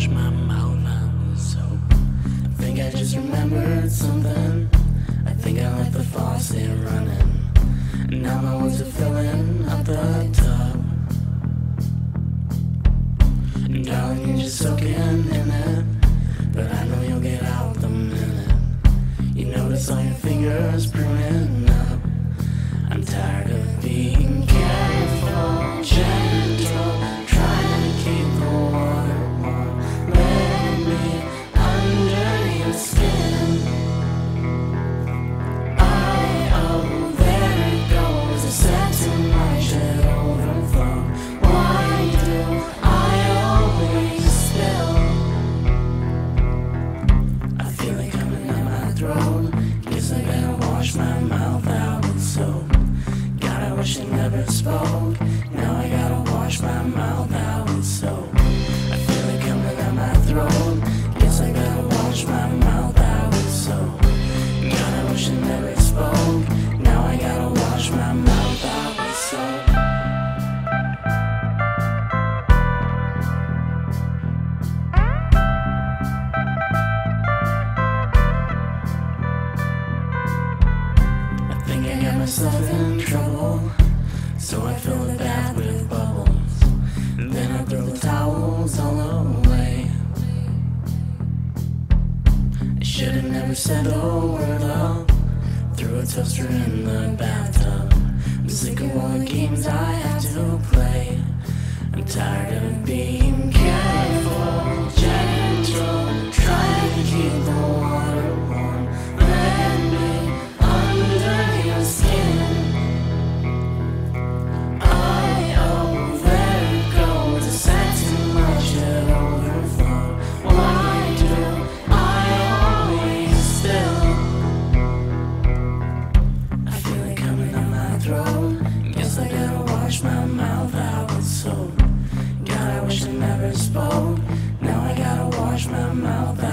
wash my mouth out with soap. I think I just remembered something. I think I left the faucet running, and now my words are filling up the tub. And darling, you're just soaking in it, but I know you'll get out the minute you notice all your fingers pruning up. I'm tired of being careful, gentle, trying to keep the water warm. Let me under your skin. There it goes. I said too much, it overflowed. Why do I always spill? I feel it coming down my throat. Guess I gotta wash my mouth out with soap. God, I wish I never spoke. Now I gotta wash my mouth out with soap. I feel it coming down my throat. Guess I gotta wash my mouth out with soap. God, I wish I never spoke. Now I gotta wash my mouth out with soap. I think I got myself in trouble, so I fill the bath with bubbles, and then I throw the towels all away. I should've never said a word up. Threw a toaster in the bathtub. I'm sick of all the games I have to play. I'm tired of being careful, gentle, trying to keep the water warm. Let me under your skin. There it goes. I said too much, it overflowed. Why do I always spill? I feel it coming down my throat. Guess I gotta wash my mouth out with soap. God, I wish I never spoke. Now I gotta wash my mouth out.